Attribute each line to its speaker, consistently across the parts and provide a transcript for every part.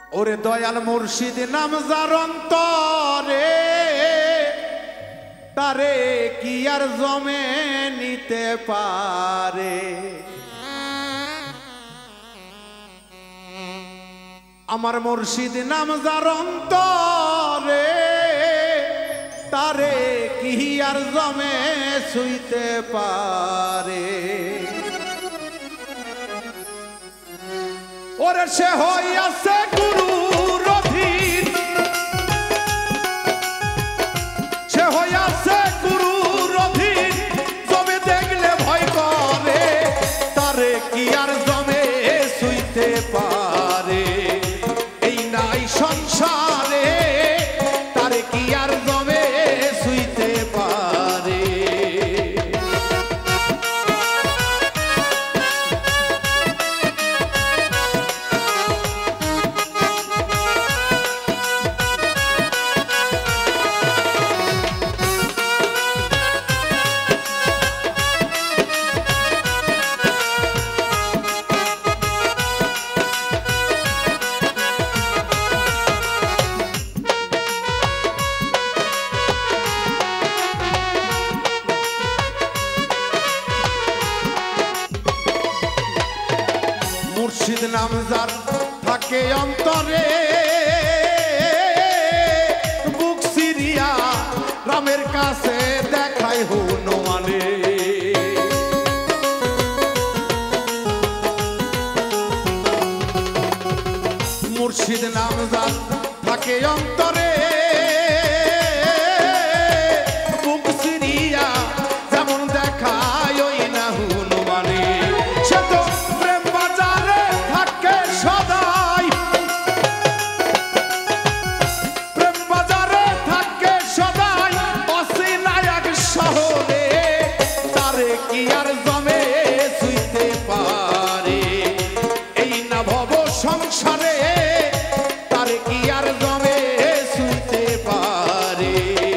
Speaker 1: ওরে দয়াল মুর্শিদ নাম যার অন্তরে তারে কি আর জমে নিতে পারে। আমার মুর্শিদ নাম যার অন্তরে তারে কি আর জমে ছুঁইতে পারে। ওরে সে হইয়াছে গুরুর অধীন, সে হইয়াছে গুরুর অধীন, জমে দেখলে ভয় করে তারে কি আর জমে ছুঁইতে পারে। এই নাই সংসারে তারে কি আর জমে ছুঁইতে পারে। মুর্শিদ নাম যার থাকে অন্তরে বুক সিরিয়া রামের কাছে দেখায় হনুমানে। মুর্শিদ নাম যার থাকে অন্তরে বুক সিরিয়া যেমন দেখায় ওই না হনুমানে। সে তো কি আর জমে ছুঁইতে পারে। এই না ভব সংসারে তার কি আর জমে ছুঁইতে পারে।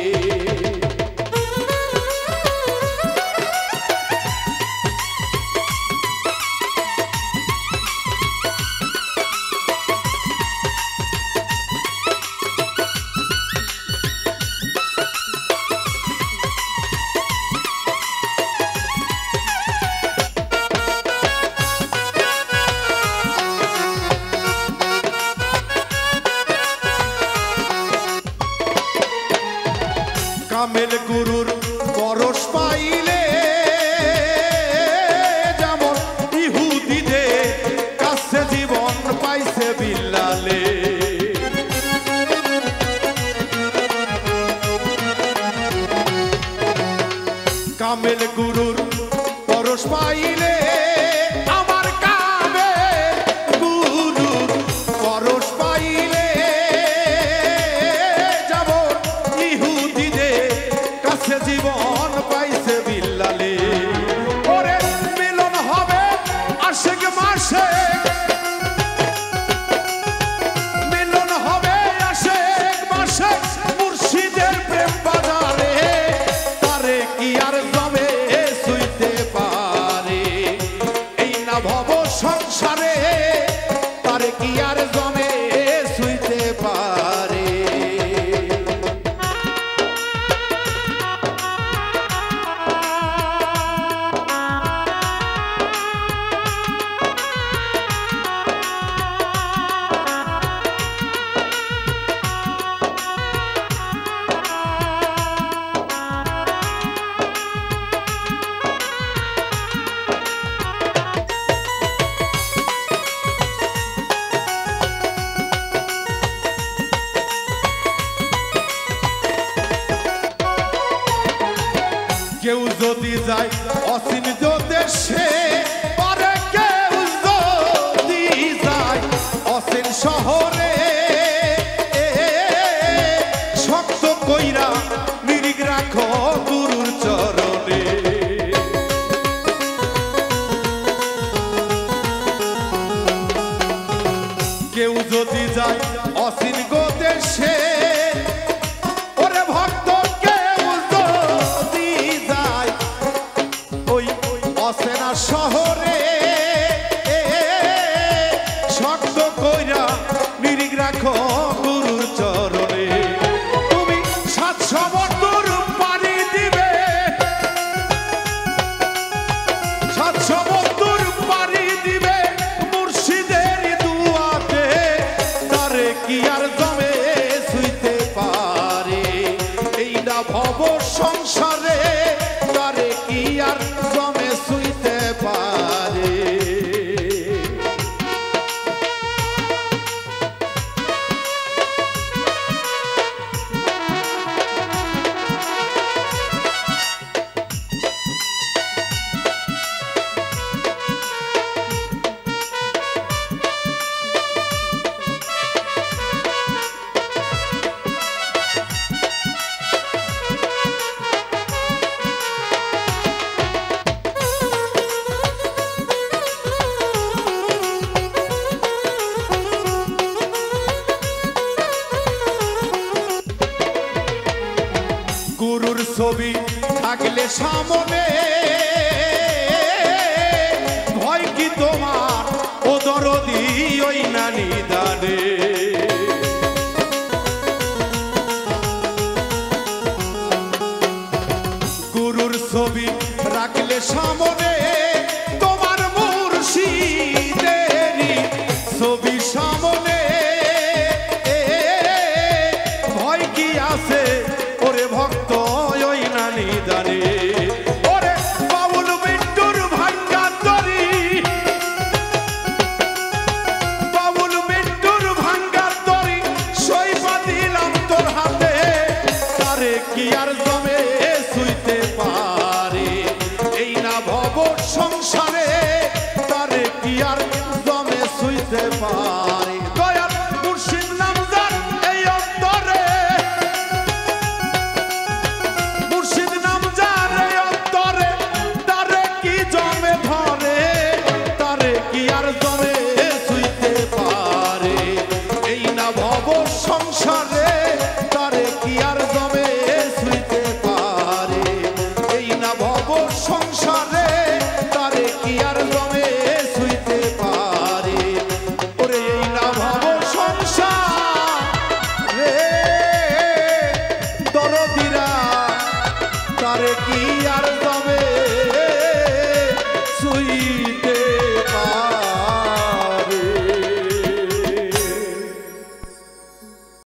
Speaker 1: কামেল গুরুর পরশ পাইলে যেমন ইহুদিদের কাছে জীবন পাইছে বিল্লালে। কামেল গুরুর পরশ পাইলে আমার কামেল গুরুর পরশ পাইলে জীবন পাইছে বিল্লালে। ওরে মিলন হবে আশেক মাসে, মিলন হবে আশেক মাসে মুর্শিদের প্রেম বাজারে তারে কি আর জমে ছুঁইতে পারে। এই না ভব সংসারে তারে কি আর জমে ছুঁইতে পারে। কেউ যদি যায় অসীম দেশে পরে, কেউ যদি যায় অসীম শহরে শক্ত কইরা নিরিগ রাখো গুরুর চরণে। কেউ যদি যায় অসীম দেশে ওরে ভক্ত অচেনা শহরে শক্ত কইরা নিরিগ রাখো গুরুর চরণে। তুমি 7 সমুদ্র পাড়ি দিবে, 7 সমুদ্র পাড়ি দিবে মুর্শিদের দুয়াতে। তারে কি আর জমে শুইতে পারে এই না ভব সংসারে, তারে কি আর জমে শুইতে পারে। গুরুর ছবি থাকলে সামনে ভয় কি তোমার ও দরদি ওই না নিদানে। গুরুর ছবি রাখলে সামনে তোমার মুর্শিদেরই ছবি সামনে ভয় কি আছে ওরে ভক্ত ওই না নিদানে। ওরে বাউল মিন্টুর ভাঙ্গা তরি, বাউল মিন্টুর ভাঙ্গা তরি সইপা দিলাম তোর হাতে। তারে কি আর জমে শুইতে পারে এই না ভব সংসারে, তারে কি আর জমে শুইতে পারে। দয়াল মুর্শিদ নাম যার এই অন্তরে, মুর্শিদ নাম যার এই অন্তরে, তারে কি জমে ধরে, তারে কি আর জমে শুইতে পারে এই না ভব সংসারে, তারে কি আর জমে শুইতে পারে এই না ভব সংসারে, তারে কি আর জমে শুইতে পারে। ওরে এই না ভব সংসারে দরদিরা, তারে কি আর জমে